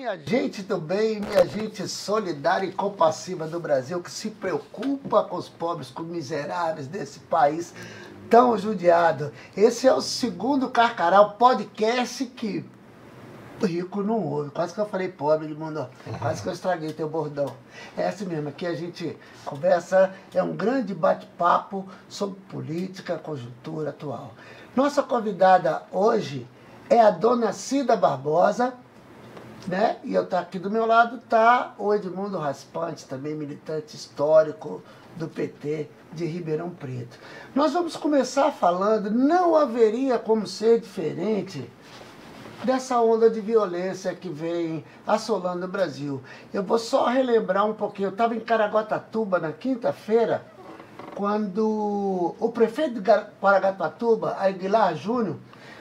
Minha gente do bem, minha gente solidária e compassiva do Brasil, que se preocupa com os pobres, com os miseráveis desse país tão judiado. Esse é o segundo Carcará, podcast que rico não ouve. Quase que eu falei pobre, ele mandou. Quase que eu estraguei teu bordão. É assim mesmo, aqui a gente conversa, é um grande bate-papo sobre política, conjuntura atual. Nossa convidada hoje é a dona Cida Barbosa, né? E eu aqui do meu lado está o Edmundo Raspante, também militante histórico do PT de Ribeirão Preto. Nós vamos começar falando, não haveria como ser diferente dessa onda de violência que vem assolando o Brasil. Eu vou só relembrar um pouquinho. Eu estava em Caraguatatuba na quinta-feira, quando o prefeito de Caraguatatuba, Aguilar Júnior,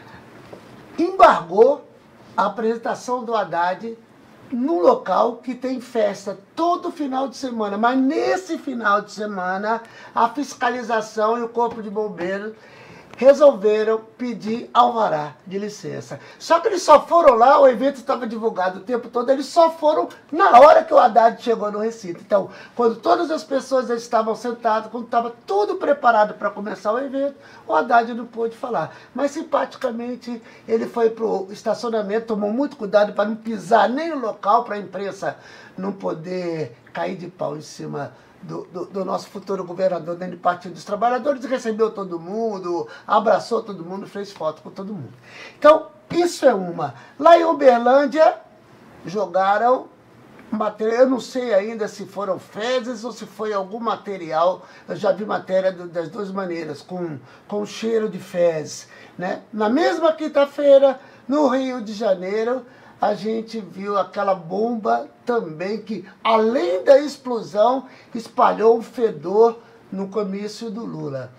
embargou a apresentação do Haddad num local que tem festa todo final de semana. Mas nesse final de semana, a fiscalização e o Corpo de Bombeiros resolveram pedir alvará de licença. Só que eles só foram lá, o evento estava divulgado o tempo todo, eles só foram na hora que o Haddad chegou no recinto. Então, quando todas as pessoas estavam sentadas, quando estava tudo preparado para começar o evento, o Haddad não pôde falar. Mas, simpaticamente, ele foi para o estacionamento, tomou muito cuidado para não pisar nem no local, para a imprensa não poder cair de pau em cima do nosso futuro governador dentro do Partido dos Trabalhadores, recebeu todo mundo, abraçou todo mundo, fez foto com todo mundo. Então, isso é uma. Lá em Uberlândia, jogaram material, eu não sei ainda se foram fezes ou se foi algum material, eu já vi matéria das duas maneiras, com cheiro de fezes, né? Na mesma quinta-feira, no Rio de Janeiro, a gente viu aquela bomba também que, além da explosão, espalhou um fedor no comício do Lula.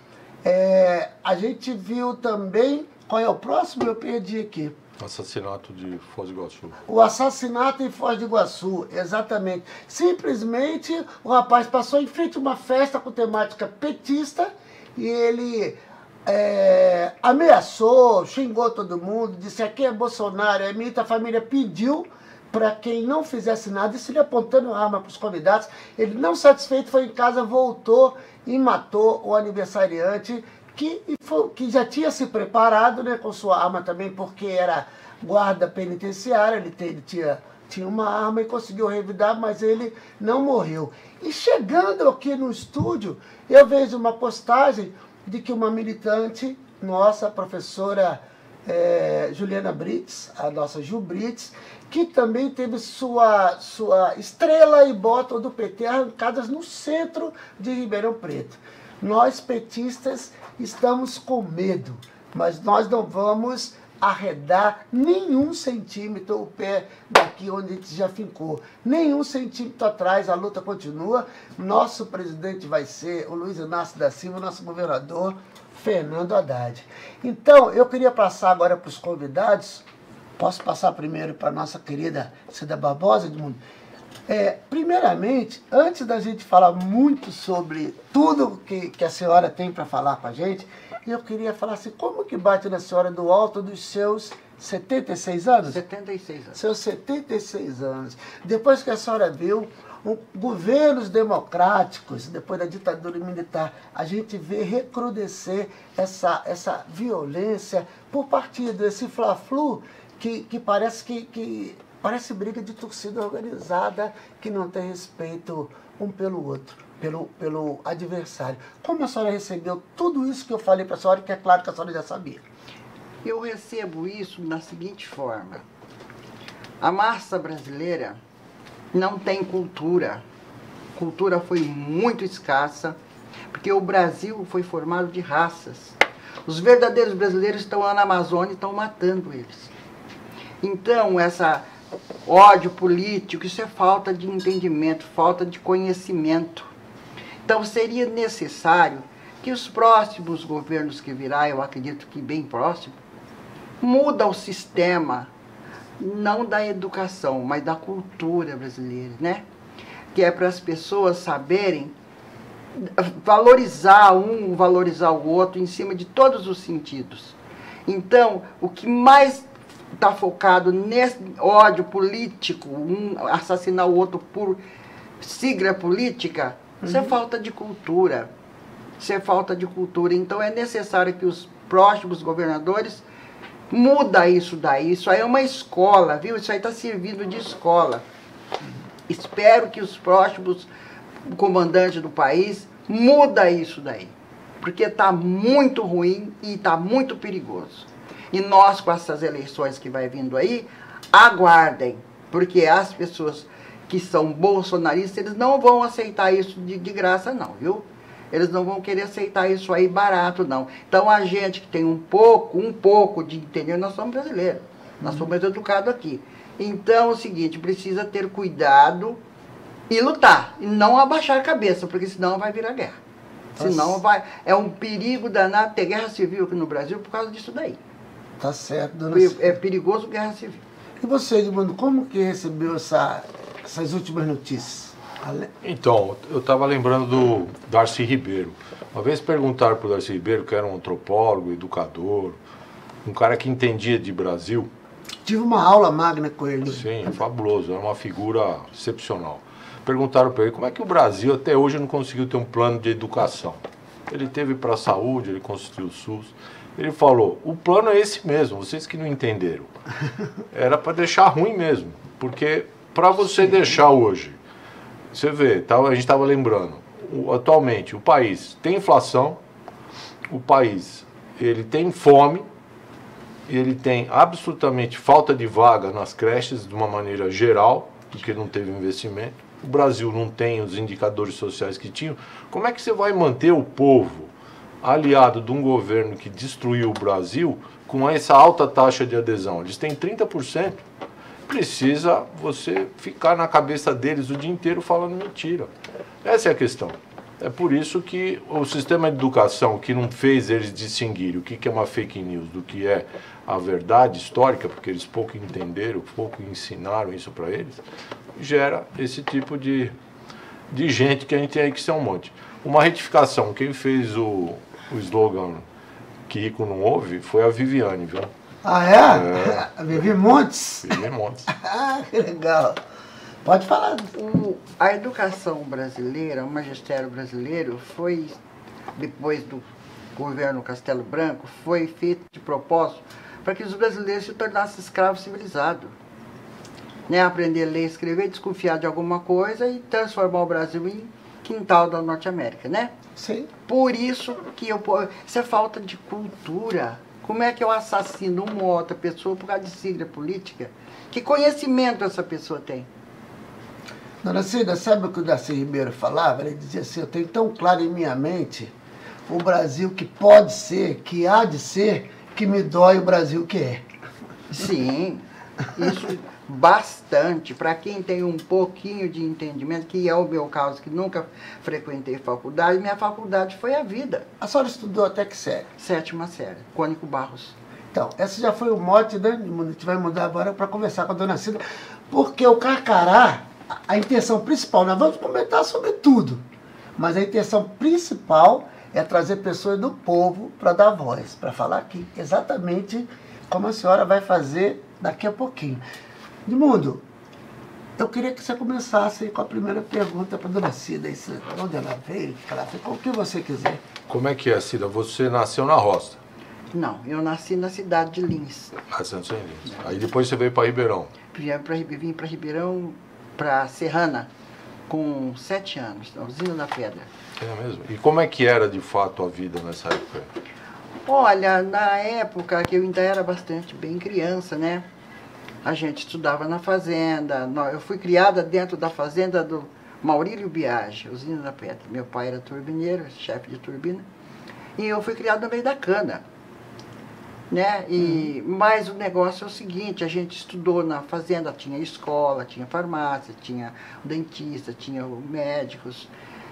A gente viu também... Qual é o próximo? Eu perdi aqui. O assassinato de Foz do Iguaçu. O assassinato em Foz do Iguaçu, exatamente. Simplesmente o rapaz passou em frente a uma festa com temática petista e ele... ameaçou, xingou todo mundo, disse aqui é Bolsonaro, a minha família pediu para quem não fizesse nada, isso ele apontando arma para os convidados, ele não satisfeito foi em casa, voltou e matou o aniversariante que já tinha se preparado, né, com sua arma também, porque era guarda penitenciária, ele tinha uma arma e conseguiu revidar, mas ele não morreu. E chegando aqui no estúdio, eu vejo uma postagem de que uma militante, nossa professora Juliana Brits, a nossa Ju Brits, que também teve sua estrela e bota do PT arrancadas no centro de Ribeirão Preto. Nós, petistas, estamos com medo, mas nós não vamos arredar nenhum centímetro o pé daqui onde a gente já fincou. Nenhum centímetro atrás, a luta continua. Nosso presidente vai ser o Luiz Inácio da Silva, nosso governador Fernando Haddad. Então, eu queria passar agora para os convidados. Posso passar primeiro para a nossa querida Cida Barbosa, Edmundo? Primeiramente, antes da gente falar muito sobre tudo que a senhora tem para falar com a gente, eu queria falar assim, como que bate na senhora do alto dos seus 76 anos? 76 anos. Seus 76 anos. Depois que a senhora viu governos democráticos, depois da ditadura militar, a gente vê recrudescer essa violência por partido, esse fla-flu que parece parece briga de torcida organizada que não tem respeito um pelo outro, pelo adversário. Como a senhora recebeu tudo isso que eu falei para a senhora, que é claro que a senhora já sabia? Eu recebo isso da seguinte forma. A massa brasileira não tem cultura. Cultura foi muito escassa, porque o Brasil foi formado de raças. Os verdadeiros brasileiros estão lá na Amazônia e estão matando eles. Então, essa ódio político, isso é falta de entendimento, falta de conhecimento. Então, seria necessário que os próximos governos que virá, eu acredito que bem próximo, muda o sistema, não da educação, mas da cultura brasileira, né? Que é para as pessoas saberem valorizar um, valorizar o outro, em cima de todos os sentidos. Então, o que mais está focado nesse ódio político, um assassinar o outro por sigla política, isso é falta de cultura. Isso é falta de cultura. Então é necessário que os próximos governadores muda isso daí. Isso aí é uma escola, viu? Isso aí está servindo de escola. Espero que os próximos comandantes do país muda isso daí. Porque está muito ruim e está muito perigoso. E nós, com essas eleições que vai vindo aí, aguardem. Porque as pessoas que são bolsonaristas, eles não vão aceitar isso de graça não, viu? Eles não vão querer aceitar isso aí barato, não. Então, a gente que tem um pouco de entender, nós somos brasileiros. Nós somos educados aqui. Então, é o seguinte, precisa ter cuidado e lutar. E não abaixar a cabeça, porque senão vai virar guerra. Senão vai... É um perigo danado ter guerra civil aqui no Brasil por causa disso daí. Tá certo, dona Cida. É perigoso guerra civil. E você, Edmundo, como que recebeu essas últimas notícias? Então, eu estava lembrando do Darcy Ribeiro. Uma vez perguntaram para o Darcy Ribeiro, que era um antropólogo, educador, um cara que entendia de Brasil. Tive uma aula magna com ele. Sim, fabuloso, era uma figura excepcional. Perguntaram para ele como é que o Brasil até hoje não conseguiu ter um plano de educação. Ele teve para a saúde, ele construiu o SUS. Ele falou, o plano é esse mesmo, vocês que não entenderam. Era para deixar ruim mesmo, porque para você deixar hoje, você vê, a gente estava lembrando, atualmente o país tem inflação, o país ele tem fome, ele tem absolutamente falta de vaga nas creches de uma maneira geral, porque não teve investimento. O Brasil não tem os indicadores sociais que tinham. Como é que você vai manter o povo aliado de um governo que destruiu o Brasil com essa alta taxa de adesão? Eles têm 30%. Precisa você ficar na cabeça deles o dia inteiro falando mentira. Essa é a questão. É por isso que o sistema de educação, que não fez eles distinguirem o que é uma fake news do que é a verdade histórica, porque eles pouco entenderam, pouco ensinaram isso para eles, gera esse tipo de gente que a gente tem aí que ser um monte. Uma retificação, quem fez o slogan "Que rico não ouve" foi a Viviane, viu? Ah, é? Vivi Montes? Vivi Montes. Ah, que legal. Pode falar. A educação brasileira, o magistério brasileiro, foi, depois do governo Castelo Branco, foi feito de propósito para que os brasileiros se tornassem escravos civilizados. Né? Aprender a ler e escrever, desconfiar de alguma coisa e transformar o Brasil em quintal da Norte América, né? Sim. Por isso que isso é falta de cultura. Como é que eu assassino uma ou outra pessoa por causa de sigla política? Que conhecimento essa pessoa tem? Dona Cida, sabe o que o Darcy Ribeiro falava? Ele dizia assim, eu tenho tão claro em minha mente o Brasil que pode ser, que há de ser, que me dói o Brasil que é. Sim, isso bastante. Para quem tem um pouquinho de entendimento, que é o meu caso, que nunca frequentei faculdade, minha faculdade foi a vida. A senhora estudou até que série? 7ª série, Cônico Barros. Então, esse já foi o mote, né? A gente vai mudar agora para conversar com a Dona Cida, porque o Carcará, a intenção principal, nós vamos comentar sobre tudo, mas a intenção principal é trazer pessoas do povo para dar voz, para falar aqui exatamente como a senhora vai fazer daqui a pouquinho. Edmundo, eu queria que você começasse com a primeira pergunta para a Dona Cida, onde ela veio, o que você quiser. Como é que é, Cida? Você nasceu na roça? Não, eu nasci na cidade de Lins. Nasceu em Lins. Aí depois você veio para Ribeirão. Vim para Ribeirão, para Serrana, com 7 anos, na Usina da Pedra. É mesmo? E como é que era, de fato, a vida nessa época? Olha, na época que eu ainda era bastante bem criança, né? A gente estudava na fazenda. Eu fui criada dentro da fazenda do Maurílio Biagi, Usina da Pedra. Meu pai era turbineiro, chefe de turbina. E eu fui criada no meio da cana. Né? Mas o negócio é o seguinte, a gente estudou na fazenda, tinha escola, tinha farmácia, tinha dentista, tinha médicos.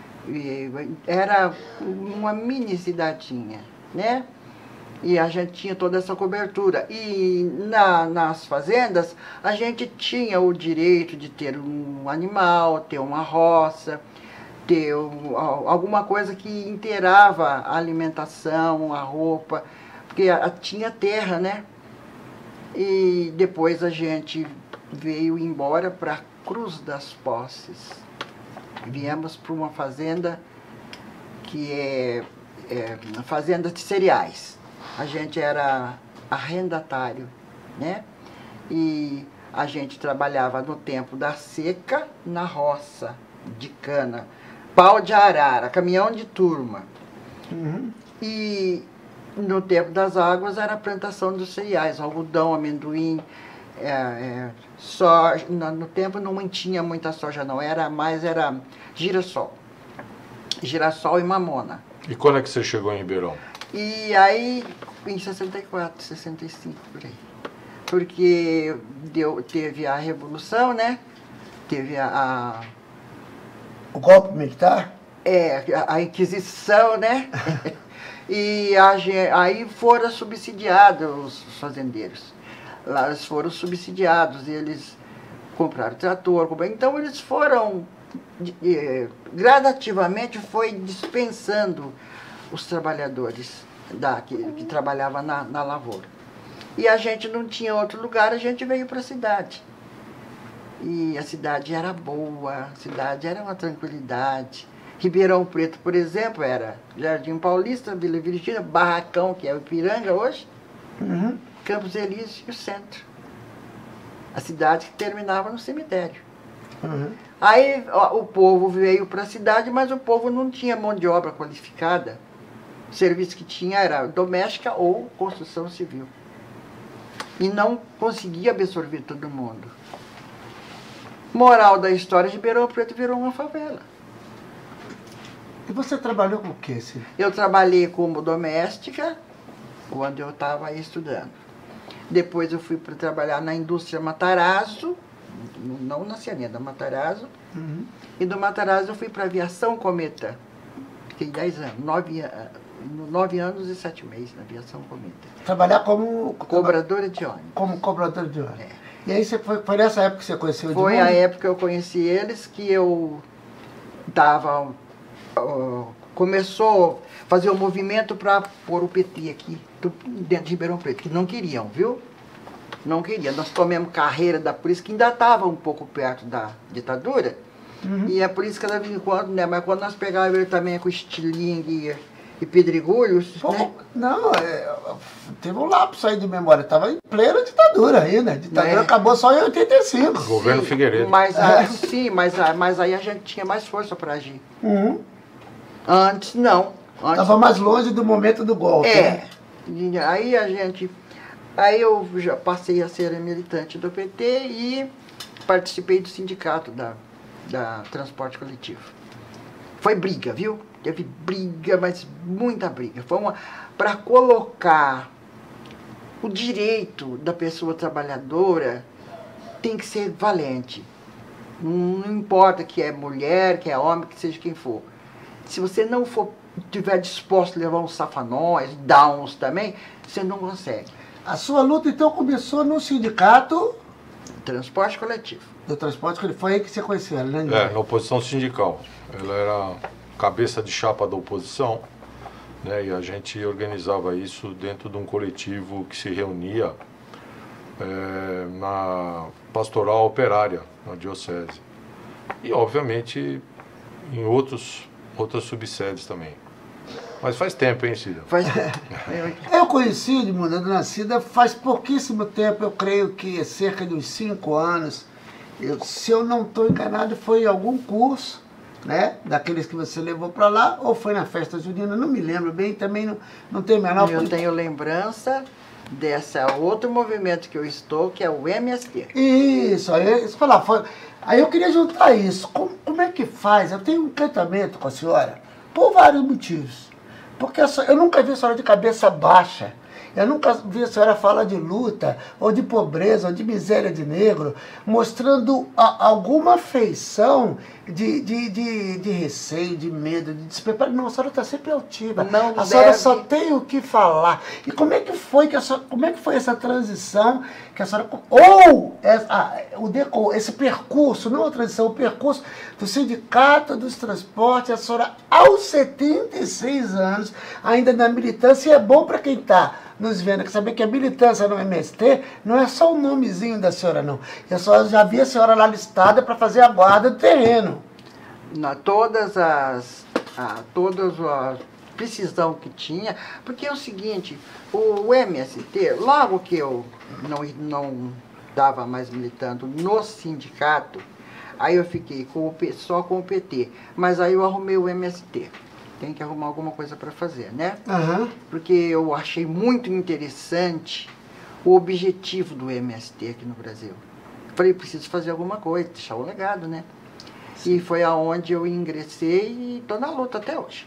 Era uma mini cidadinha, né? E a gente tinha toda essa cobertura. E nas fazendas, a gente tinha o direito de ter um animal, ter uma roça, ter alguma coisa que inteirava a alimentação, a roupa, porque tinha terra, né? E depois a gente veio embora para Cruz das Posses. Viemos para uma fazenda que é fazenda de cereais. A gente era arrendatário, né? E a gente trabalhava no tempo da seca na roça de cana, pau de arara, caminhão de turma. E no tempo das águas era a plantação dos cereais, algodão, amendoim, soja. No tempo não tinha muita soja não, era girassol. Girassol e mamona. E quando é que você chegou em Ribeirão? E aí, em 64, 65, por aí. Porque teve a Revolução, né? Teve O golpe militar? a Inquisição, né? E aí foram subsidiados os fazendeiros. Lá eles foram subsidiados, eles compraram trator, então eles foram, gradativamente foi dispensando os trabalhadores que trabalhavam na lavoura. E a gente não tinha outro lugar, a gente veio para a cidade. E a cidade era boa, a cidade era uma tranquilidade. Ribeirão Preto, por exemplo, era Jardim Paulista, Vila Virgínia, Barracão, que é o Ipiranga hoje, Campos Elíseos e o centro. A cidade que terminava no cemitério. Aí o povo veio para a cidade, mas o povo não tinha mão de obra qualificada. O serviço que tinha era doméstica ou construção civil. E não conseguia absorver todo mundo. Moral da história, Ribeirão Preto virou uma favela. E você trabalhou com o quê, Cida? Eu trabalhei como doméstica quando eu estava estudando. Depois eu fui para trabalhar na indústria Matarazzo, não na Cianinha, da Matarazzo. E do Matarazzo eu fui para a aviação Cometa. Fiquei 10 anos, 9 anos e 7 meses na aviação Cometa. Trabalhar como... Cobradora de ônibus. Como cobradora de ônibus. E aí foi nessa época que você conheceu o Foi Edmundo? a época que eu conheci eles, que eu estava... começou a fazer um movimento para pôr o PT aqui, dentro de Ribeirão Preto, que não queriam, viu? Não queriam. Nós tomamos carreira da polícia, que ainda estava um pouco perto da ditadura, e a polícia cada vez em quando, né? Mas quando nós pegávamos ele também com estilingue e pedregulhos, né? Não, teve um lapso aí de memória, estava em plena ditadura ainda. A ditadura acabou só em 85. Governo Figueiredo. Mas, sim, mas aí a gente tinha mais força para agir. Antes não. Estava mais longe do momento do golpe. Né? Aí eu já passei a ser militante do PT e participei do sindicato da transporte coletivo. Foi briga, viu? Teve briga, mas muita briga. Foi para colocar o direito da pessoa trabalhadora, tem que ser valente. Não importa que é mulher, que é homem, que seja quem for. Se você não tiver disposto a levar uns safanóis, downs também, você não consegue. A sua luta, então, começou no sindicato... Transporte coletivo. Do transporte coletivo. Foi aí que você conheceu ela, né? Na oposição sindical. Ela era cabeça de chapa da oposição, né? E a gente organizava isso dentro de um coletivo que se reunia na Pastoral Operária, na Diocese. E, obviamente, em outras subsedes também. Mas faz tempo, hein, Cida? Faz tempo. Eu conheci o Edmundo, a dona Cida, faz pouquíssimo tempo, eu creio que cerca de uns 5 anos. Se eu não estou enganado, foi em algum curso, né, daqueles que você levou para lá, ou foi na festa junina, não me lembro bem, também não tenho a menor... Eu tenho lembrança desse outro movimento que eu estou, que é o MST. Isso, aí eu falar, aí eu queria juntar isso. Como é que faz? Eu tenho um encantamento com a senhora, por vários motivos. Porque eu nunca vi a senhora de cabeça baixa. Eu nunca vi a senhora falar de luta, ou de pobreza, ou de miséria de negro, mostrando alguma feição de receio, de medo, de despreparo. Não, a senhora está sempre altiva. A senhora só tem o que falar. E como é que foi essa transição que a senhora... esse percurso, não a transição, o percurso do Sindicato dos Transportes, a senhora, aos 76 anos, ainda na militância, e é bom para quem está nos vendo, quer saber que a militância no MST não é só o nomezinho da senhora, não. Eu só já vi a senhora lá listada para fazer a guarda do terreno. Todas as precisão que tinha, porque é o seguinte, o MST, logo que eu não estava mais militando no sindicato, aí eu fiquei só com o PT, mas aí eu arrumei o MST. Tem que arrumar alguma coisa para fazer, né? Uhum. Porque eu achei muito interessante o objetivo do MST aqui no Brasil. Falei, preciso fazer alguma coisa, deixar o legado, né? Sim. E foi aonde eu ingressei e estou na luta até hoje.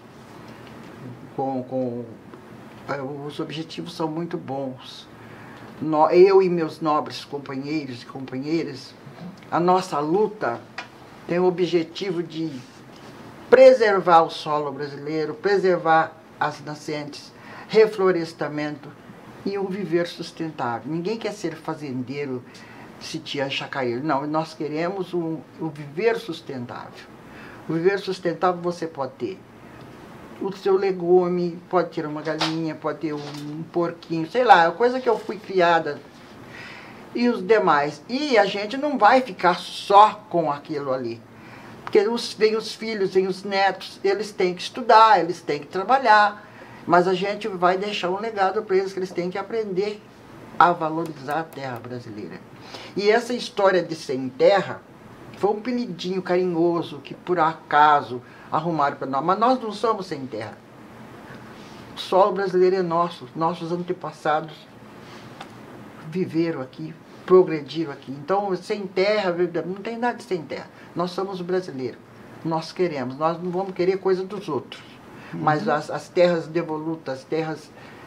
Os objetivos são muito bons. Eu e meus nobres companheiros e companheiras, a nossa luta tem o objetivo de preservar o solo brasileiro, preservar as nascentes, reflorestamento e um viver sustentável. Ninguém quer ser fazendeiro, sitiar, chacareiro. Não, nós queremos o viver sustentável. O viver sustentável você pode ter o seu legume, pode ter uma galinha, pode ter um porquinho, sei lá, a coisa que eu fui criada. E os demais. E a gente não vai ficar só com aquilo ali. Porque vem os filhos, vem os netos, eles têm que estudar, eles têm que trabalhar. Mas a gente vai deixar um legado para eles que eles têm que aprender a valorizar a terra brasileira. E essa história de sem terra foi um apelidinho carinhoso que por acaso arrumaram para nós. Mas nós não somos sem terra. O solo brasileiro é nosso. Nossos antepassados viveram aqui, progrediram aqui. Então, sem terra, não tem nada de sem terra. Nós somos brasileiros. Nós queremos. Nós não vamos querer coisa dos outros. Mas as terras devolutas, as terras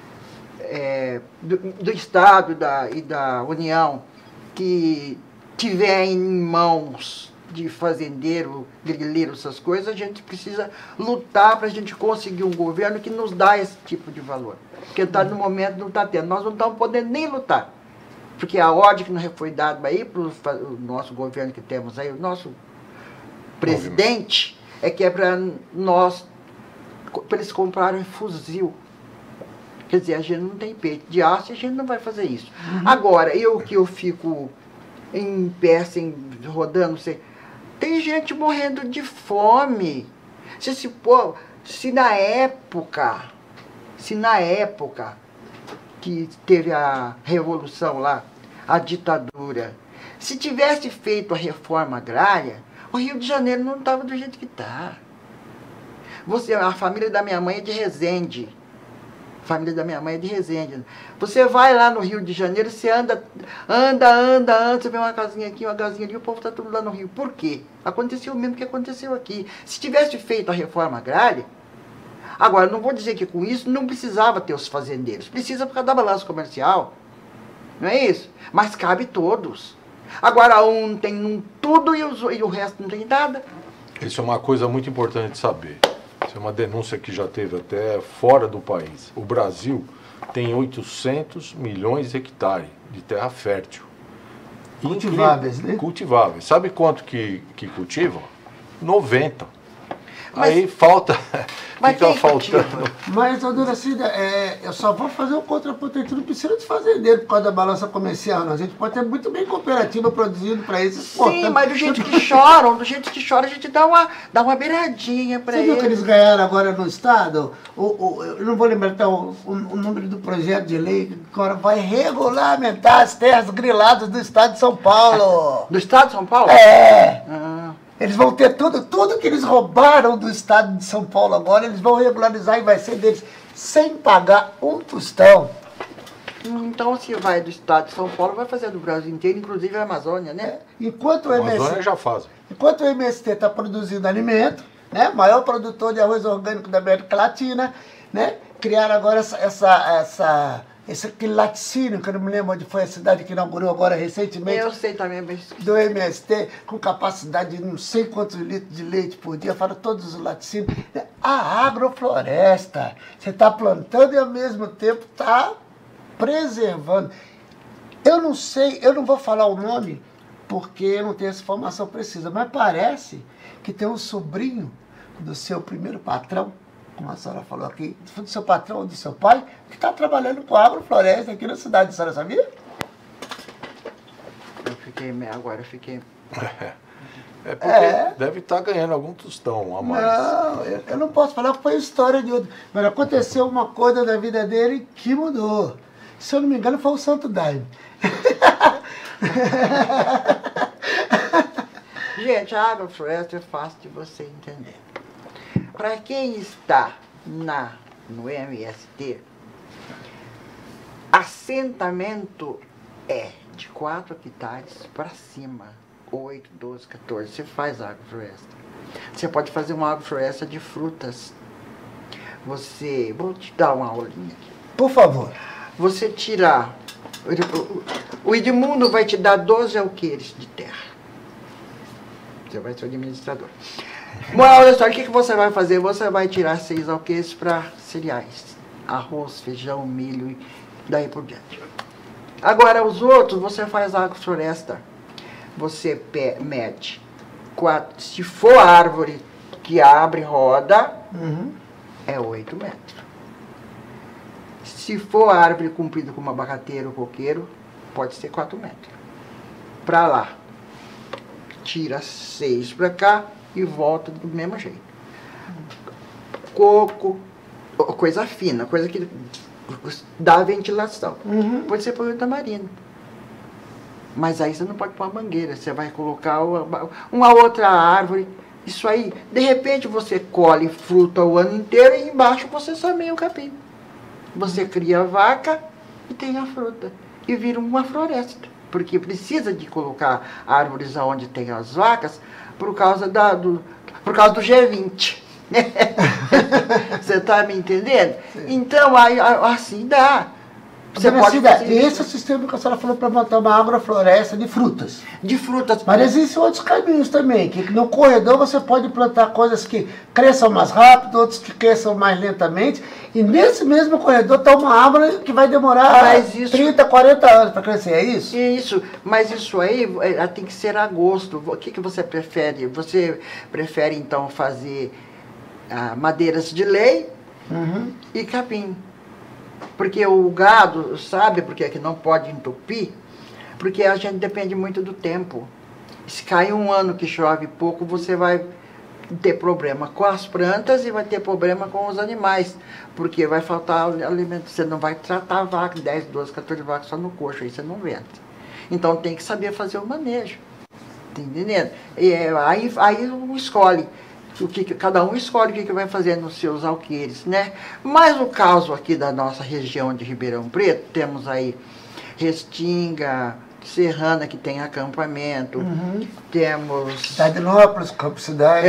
do Estado e da União, que tiver em mãos de fazendeiro, grileiro, essas coisas, a gente precisa lutar para a gente conseguir um governo que nos dá esse tipo de valor. Porque no momento não está tendo. Nós não estamos podendo nem lutar. Porque a ordem que nos foi dada aí para o nosso governo que temos aí, o nosso presidente, é que é para eles comprarem fuzil. Quer dizer, a gente não tem peito de aço e a gente não vai fazer isso. Agora, eu fico em pé, assim, rodando, tem gente morrendo de fome. Se na época que teve a revolução lá, a ditadura, se tivesse feito a reforma agrária, o Rio de Janeiro não estava do jeito que está. A família da minha mãe é de Resende. A família da minha mãe é de Resende. Você vai lá no Rio de Janeiro, você anda, você vê uma casinha aqui, uma casinha ali, o povo está tudo lá no Rio. Por quê? Aconteceu o mesmo que aconteceu aqui. Se tivesse feito a reforma agrária, agora, não vou dizer que com isso não precisava ter os fazendeiros. Precisa por causa da balança comercial. Não é isso? Mas cabe todos. Agora, um tem tudo e o resto não tem nada. Isso é uma coisa muito importante de saber. Isso é uma denúncia que já teve até fora do país. O Brasil tem 800 milhões de hectares de terra fértil. Cultiváveis, né? Cultiváveis. Sabe quanto que cultivam? 90. Aí falta, fica faltando. Mas, dona Cida, eu só vou fazer um contraponto, a gente não precisa de fazendeiro por causa da balança comercial, não. A gente pode ter muito bem cooperativa produzindo para isso. Sim, mas do jeito que choram, a gente dá uma beiradinha para eles. Você viu que eles ganharam agora no Estado? Eu não vou lembrar então, o número do projeto de lei que agora vai regulamentar as terras griladas do Estado de São Paulo. Do Estado de São Paulo? É. Eles vão ter tudo que eles roubaram do Estado de São Paulo agora, eles vão regularizar e vai ser deles, sem pagar um tostão. Então, se vai do Estado de São Paulo, vai fazer do Brasil inteiro, inclusive a Amazônia, né? Enquanto a Amazônia já faz. Enquanto o MST está produzindo alimento, né, maior produtor de arroz orgânico da América Latina, né, criaram agora aquele laticínio, que eu não me lembro onde foi a cidade que inaugurou agora recentemente. Eu sei também, mas... Do MST, com capacidade de não sei quantos litros de leite por dia, fora todos os laticínios. A agrofloresta, você está plantando e ao mesmo tempo está preservando. Eu não sei, eu não vou falar o nome, porque eu não tenho essa informação precisa, mas parece que tem um sobrinho do seu primeiro patrão, como a senhora falou aqui, do seu patrão ou do seu pai, que está trabalhando com agrofloresta aqui na cidade, a senhora sabia? Agora eu fiquei... É porque deve estar ganhando algum tostão a mais. Não, eu não posso falar que foi história de outro. Mas aconteceu uma coisa da vida dele que mudou. Se eu não me engano, foi o Santo Daime. Gente, a agrofloresta é fácil de você entender. Para quem está no MST, assentamento é de 4 hectares para cima. 8, 12, 14. Você faz agrofloresta. Você pode fazer uma agrofloresta de frutas. Vou te dar uma aulinha aqui. Por favor. Você tirar... O Edmundo vai te dar 12 alqueires de terra. Você vai ser o administrador. Moral da história, o que você vai fazer? Você vai tirar 6 alqueires para cereais. Arroz, feijão, milho e daí por diante. Agora, os outros, você faz agrofloresta. Você mede 4, se for árvore que abre e roda, é 8 metros. Se for árvore comprida como abacateiro ou coqueiro, pode ser 4 metros. Para lá, tira 6 para cá e volta do mesmo jeito. Coco, coisa fina, coisa que dá ventilação. Pode ser por tamarindo. Mas aí você não pode pôr uma mangueira, você vai colocar uma outra árvore. Isso aí, de repente você colhe fruta o ano inteiro e embaixo você semeia o capim. Você cria a vaca e tem a fruta. E vira uma floresta. Porque precisa de colocar árvores onde tem as vacas por causa do G20. Você está me entendendo? Sim. Então, aí, assim dá. Você pode fazer esse é o sistema que a senhora falou para montar uma agrofloresta de frutas. De frutas. Mas existem outros caminhos também, que no corredor você pode plantar coisas que cresçam mais rápido, outros que cresçam mais lentamente. E nesse mesmo corredor está uma árvore que vai demorar 30, 40 anos para crescer, é isso? Isso, mas isso aí tem que ser a gosto. O que você prefere? Você prefere então fazer madeiras de lei e capim. Porque o gado, sabe por que não pode entupir? Porque a gente depende muito do tempo. Se cair um ano que chove pouco, você vai ter problema com as plantas e vai ter problema com os animais. Porque vai faltar alimento. Você não vai tratar a vaca, 10, 12, 14 vacas só no coxo, aí você não vende. Então tem que saber fazer o manejo. Tá entendendo? E aí escolhe. Cada um escolhe o que vai fazer nos seus alqueires, né? Mas no caso aqui da nossa região de Ribeirão Preto, temos aí Restinga, Serrana, que tem acampamento, temos... Cidadinópolis, Campo Cidade.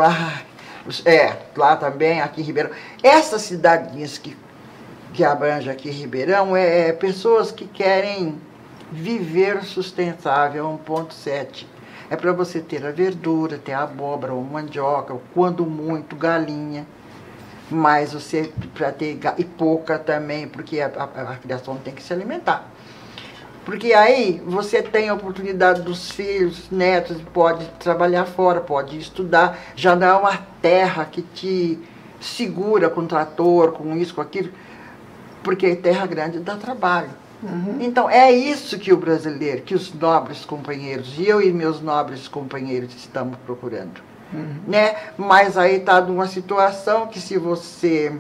Lá também, aqui em Ribeirão. Essas cidadinhas que abrange aqui em Ribeirão, pessoas que querem viver sustentável, 1,7. É para você ter a verdura, ter a abóbora ou mandioca, ou quando muito, galinha. Mas você, para ter e pouca também, porque a criação tem que se alimentar. Porque aí você tem a oportunidade dos filhos, netos, pode trabalhar fora, pode estudar. Já não é uma terra que te segura com trator, com isso, com aquilo. Porque terra grande dá trabalho. Então, é isso que o brasileiro, que os nobres companheiros, eu e meus nobres companheiros estamos procurando. Né? Mas aí está numa situação que se você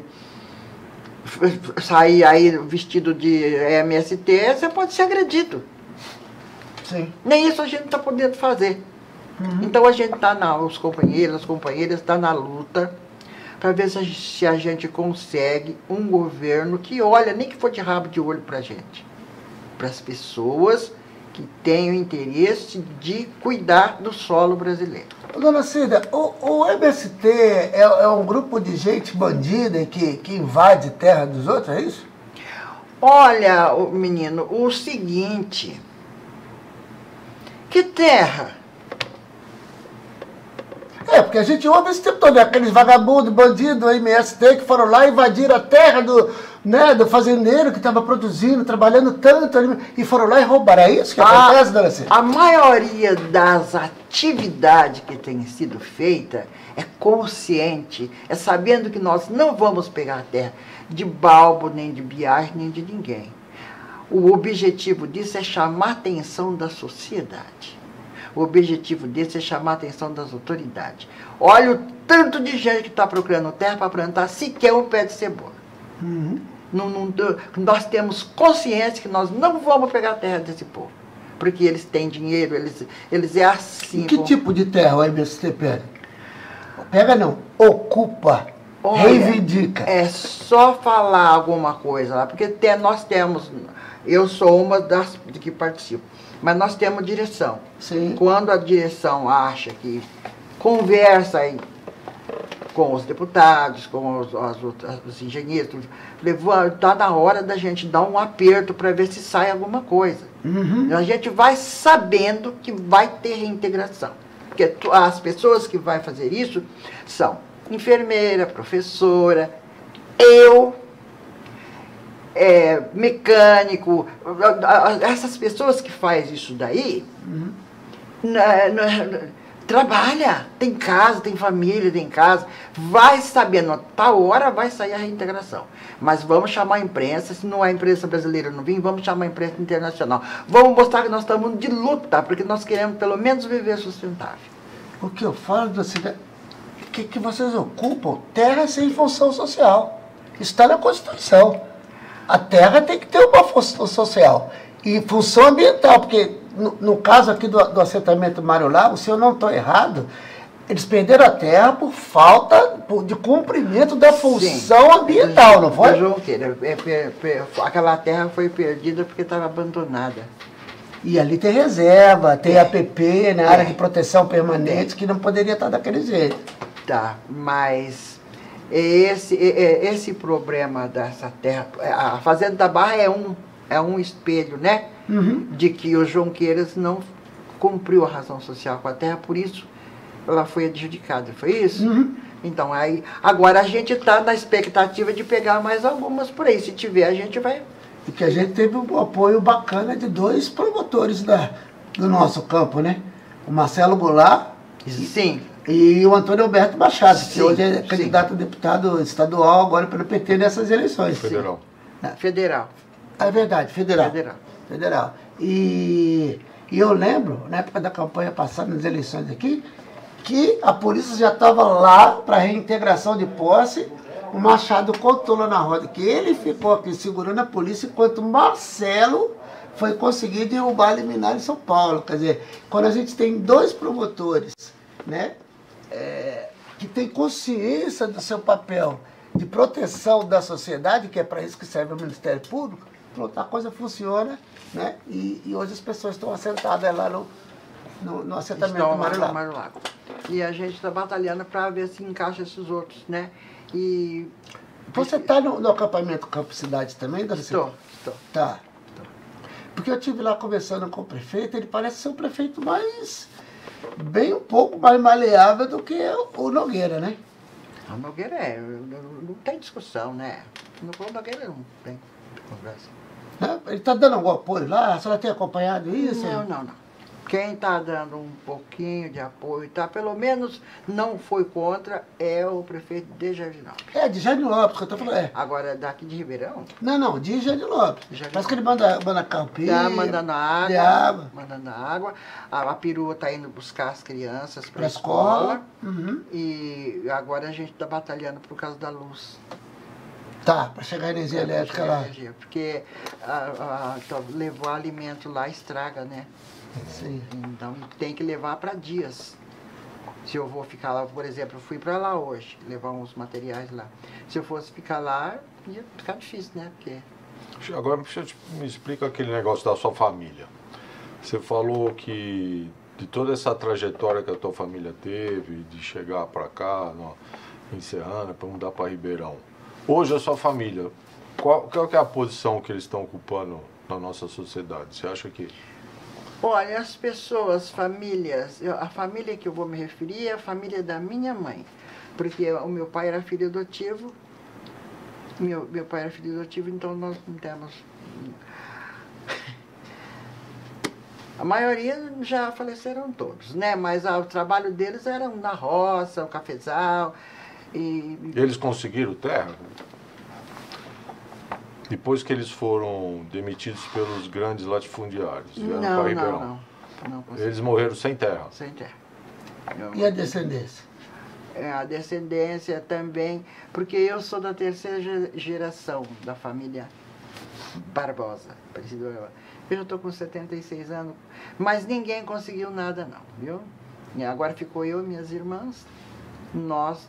sair aí vestido de MST, você pode ser agredido. Sim. Nem isso a gente está podendo fazer. Então a gente está os companheiros, as companheiras, está na luta para ver se a gente consegue um governo que olha, nem que for de rabo de olho para a gente. Para as pessoas que têm o interesse de cuidar do solo brasileiro. Dona Cida, o MST é um grupo de gente bandida que invade terra dos outros, é isso? Olha, menino, o seguinte, que terra? Porque a gente ouve esse tempo todo, aqueles vagabundos, bandidos, MST, que foram lá e invadiram a terra né, do fazendeiro que estava produzindo, trabalhando tanto, e foram lá e roubaram. É isso que acontece, dona Cida? A maioria das atividades que tem sido feita é consciente, é sabendo que nós não vamos pegar a terra de Balbo, nem de Biage, nem de ninguém. O objetivo disso é chamar a atenção da sociedade. O objetivo disso é chamar a atenção das autoridades. Olha o tanto de gente que está procurando terra para plantar sequer um pé de cebola. Nós temos consciência que nós não vamos pegar a terra desse povo. Porque eles têm dinheiro, eles é assim. Que tipo de terra o MST pega? Pega não, ocupa, Olha, reivindica. É só falar alguma coisa lá, porque nós temos, eu sou uma das que participo, mas nós temos direção. Sim. Quando a direção acha que conversa aí com os deputados, com os engenheiros, está na hora da gente dar um aperto para ver se sai alguma coisa. A gente vai sabendo que vai ter reintegração. Porque as pessoas que vão fazer isso são enfermeira, professora, eu, mecânico, essas pessoas que fazem isso daí, trabalha, tem casa, tem família, tem casa, vai sabendo, tal hora vai sair a reintegração. Mas vamos chamar a imprensa, se não a imprensa brasileira não vir, vamos chamar a imprensa internacional. Vamos mostrar que nós estamos de luta, porque nós queremos pelo menos viver sustentável. O que eu falo da cidade, que vocês ocupam terra sem função social. Está na Constituição. A terra tem que ter uma função social e função ambiental, porque no caso aqui do assentamento Mário Lago, se eu não estou errado, eles perderam a terra por falta de cumprimento da função ambiental, não foi? Aquela terra foi perdida porque estava abandonada. E ali tem reserva, tem APP, né, área de proteção permanente, que não poderia estar daquele jeito. Tá, mas esse problema dessa terra, a Fazenda da Barra é um espelho, né? De que o Junqueiras não cumpriu a razão social com a terra, por isso ela foi adjudicada, foi isso? Então, aí, agora a gente está na expectativa de pegar mais algumas por aí. Se tiver, a gente vai. E que a gente teve um apoio bacana de 2 promotores do nosso campo, né? O Marcelo Goulart. Sim. E o Antônio Alberto Machado, Sim, que hoje é candidato a deputado estadual agora pelo PT nessas eleições. Federal. Federal. É verdade, federal. E eu lembro, na época da campanha passada, nas eleições aqui, que a polícia já estava lá para reintegração de posse. O Machado contou lá na roda que ele ficou aqui segurando a polícia, enquanto o Marcelo foi conseguir derrubar a liminar em São Paulo. Quer dizer, quando a gente tem 2 promotores, né, que tem consciência do seu papel de proteção da sociedade, que é para isso que serve o Ministério Público, pronto, a coisa funciona, né? E hoje as pessoas estão assentadas lá no assentamento do Mário Lago. E a gente está batalhando para ver se encaixa esses outros, né? E você está no acampamento Campo Cidade também, dona Cida? Estou. Tá. Porque eu estive lá conversando com o prefeito, ele parece ser um prefeito bem um pouco mais maleável do que o Nogueira, né? O Nogueira não tem discussão, né? O Nogueira não tem conversa. Ele está dando algum apoio lá? A senhora tem acompanhado isso? Não. Quem está dando um pouquinho de apoio, pelo menos não foi contra, é o prefeito de Jardinópolis. De Jardinópolis, que eu estou falando. Agora, daqui de Ribeirão? Não, de Jardinópolis. Parece que ele manda campinho. Está mandando água. Mandando água. A perua está indo buscar as crianças para a escola. E agora a gente está batalhando por causa da luz. Tá, para chegar a energia elétrica lá. Porque levar alimento lá estraga, né? Sim. Então tem que levar para dias. Se eu vou ficar lá, por exemplo, eu fui para lá hoje, levar uns materiais lá. Se eu fosse ficar lá, ia ficar difícil, né? Porque... Agora me explica aquele negócio da sua família. Você falou que de toda essa trajetória que a tua família teve, de chegar para cá, em Serrana, para mudar para Ribeirão. Hoje a sua família, qual que é a posição que eles estão ocupando na nossa sociedade? Você acha que... Olha, as pessoas, famílias, a família que eu vou me referir é a família da minha mãe, porque o meu pai era filho adotivo Meu pai era filho adotivo, então nós não temos... A maioria já faleceram todos, né? Mas o trabalho deles era na roça, o cafezal. Eles conseguiram terra? Depois que eles foram demitidos pelos grandes latifundiários, vieram para Ribeirão. Não eles morreram sem terra. Sem terra. E a descendência? A descendência também, porque eu sou da terceira geração da família Barbosa. Eu já estou com 76 anos, mas ninguém conseguiu nada não, viu? E agora ficou eu e minhas irmãs, nós...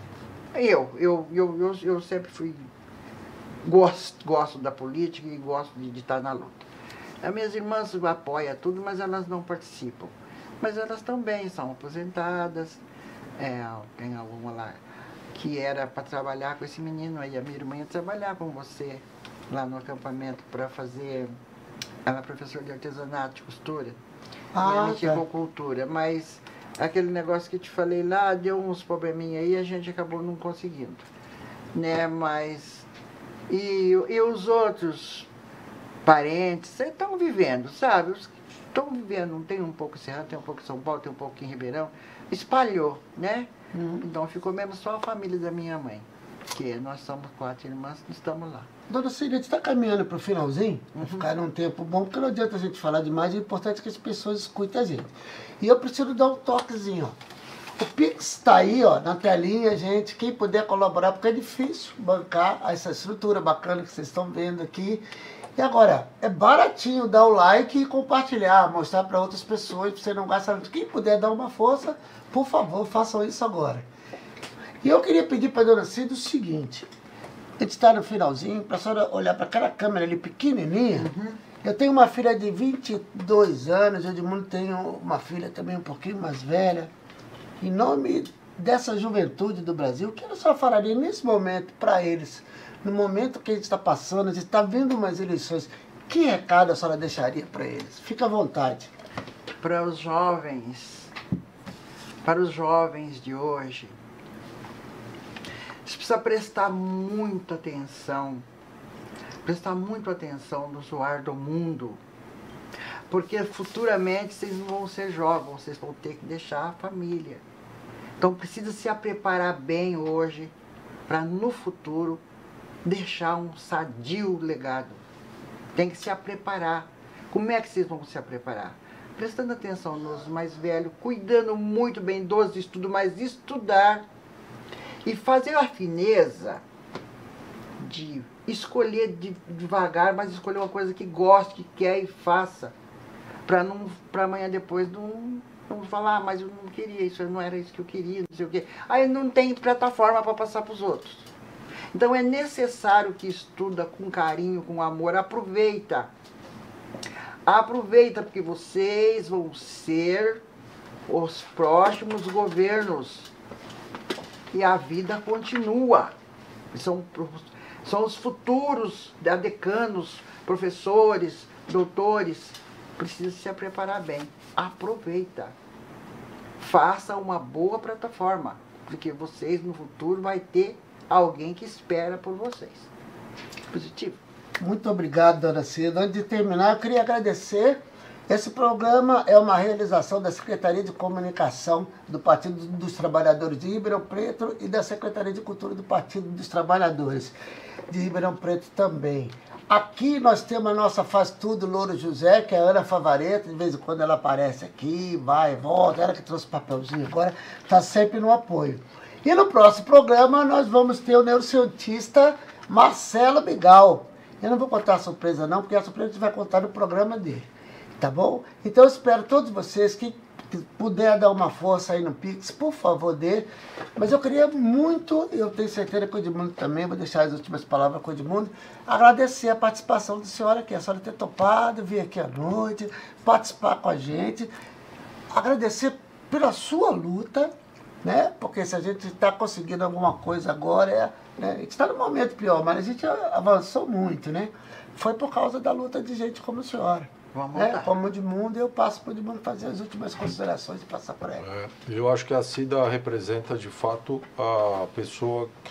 Eu sempre fui... Gosto da política e gosto de estar na luta. As minhas irmãs apoiam tudo, mas elas não participam. Mas elas também são aposentadas. Tem alguma lá que era para trabalhar com esse menino aí. A minha irmã ia trabalhar com você lá no acampamento para fazer... Ela é professora de artesanato, de costura. Cultura, mas aquele negócio que te falei lá, deu uns probleminha aí, a gente acabou não conseguindo. Né, mas... E os outros parentes estão vivendo, sabe? Estão vivendo, tem um pouco em Serrano, tem um pouco em São Paulo, tem um pouco em Ribeirão. Espalhou, né? Então ficou mesmo só a família da minha mãe. Que nós somos 4 irmãs, estamos lá. Dona Cida, a gente está caminhando para o finalzinho, para ficar num tempo bom, porque não adianta a gente falar demais, é importante que as pessoas escutem a gente. E eu preciso dar um toquezinho, ó. O Pix está aí, ó, na telinha, gente. Quem puder colaborar, porque é difícil bancar essa estrutura bacana que vocês estão vendo aqui. E agora, é baratinho dar o like e compartilhar, mostrar para outras pessoas, para você não gastar muito. Quem puder dar uma força, por favor, façam isso agora. E eu queria pedir para a Dona Cida o seguinte. A gente está no finalzinho, para a senhora olhar para aquela câmera ali pequenininha. Eu tenho uma filha de 22 anos, o Edmundo tem uma filha também um pouquinho mais velha. Em nome dessa juventude do Brasil, o que a senhora falaria nesse momento para eles? No momento que a gente está passando, a gente está vendo umas eleições, que recado a senhora deixaria para eles? Fica à vontade. Para os jovens de hoje, você precisa prestar muita atenção no zoar do mundo, porque futuramente vocês não vão ser jovens, vocês vão ter que deixar a família. Então precisa se preparar bem hoje, para no futuro deixar um sadio legado. Tem que se preparar. Como é que vocês vão se preparar? Prestando atenção nos mais velhos, cuidando muito bem dos estudos, mas estudar e fazer a fineza de escolher devagar, mas escolher uma coisa que goste, que quer e faça, para amanhã depois não falar, mas eu não queria isso, não era isso que eu queria, não sei o quê. Aí não tem plataforma para passar para os outros. Então é necessário que estuda com carinho, com amor, aproveita. Aproveita, porque vocês vão ser os próximos governos. E a vida continua. São os futuros decanos, professores, doutores. Precisa se preparar bem. Aproveita. Faça uma boa plataforma, porque vocês no futuro vai ter alguém que espera por vocês. Positivo. Muito obrigado, Dona Cida. Antes de terminar, eu queria agradecer. Esse programa é uma realização da Secretaria de Comunicação do Partido dos Trabalhadores de Ribeirão Preto e da Secretaria de Cultura do Partido dos Trabalhadores de Ribeirão Preto também. Aqui nós temos a nossa Faz Tudo Louro José, que é a Ana Favareta, de vez em quando ela aparece aqui, vai, volta, ela que trouxe o papelzinho agora, está sempre no apoio. E no próximo programa nós vamos ter o neurocientista Marcelo Bigal. Eu não vou contar a surpresa não, porque a surpresa a gente vai contar no programa dele. Tá bom? Então eu espero todos vocês que puder dar uma força aí no Pix, por favor, dê. Mas eu queria muito, eu tenho certeza que o Edmundo também, vou deixar as últimas palavras com o Edmundo, agradecer a participação da senhora aqui, a senhora ter topado, vir aqui à noite, participar com a gente, agradecer pela sua luta, né? Porque se a gente está conseguindo alguma coisa agora, né? A gente está num momento pior, mas a gente avançou muito, né? Foi por causa da luta de gente como a senhora. Né? Como o Edmundo, eu passo para o Edmundo fazer as últimas considerações e passar para ela. Eu acho que a Cida representa, de fato, a pessoa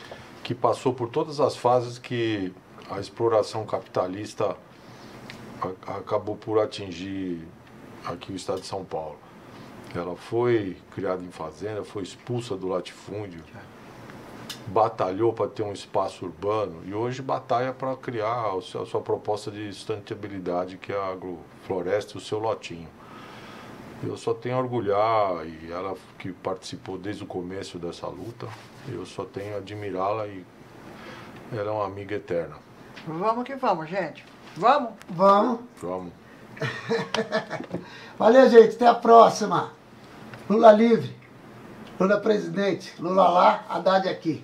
que passou por todas as fases que a exploração capitalista acabou por atingir aqui o estado de São Paulo. Ela foi criada em fazenda, foi expulsa do latifúndio, batalhou para ter um espaço urbano e hoje batalha para criar a sua proposta de sustentabilidade, que é a agrofloresta e o seu lotinho. Eu só tenho a orgulhar, e ela que participou desde o começo dessa luta, eu só tenho a admirá-la e ela é uma amiga eterna. Vamos que vamos, gente. Vamos? Vamos. Vamos. Valeu, gente. Até a próxima. Lula livre. Lula presidente. Lula lá, Haddad aqui.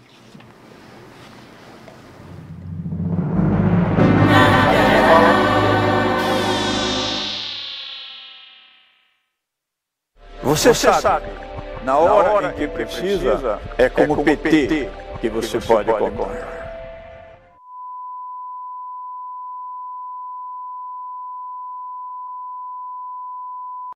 Você sabe, na hora em que precisa, é como o PT que você pode contar.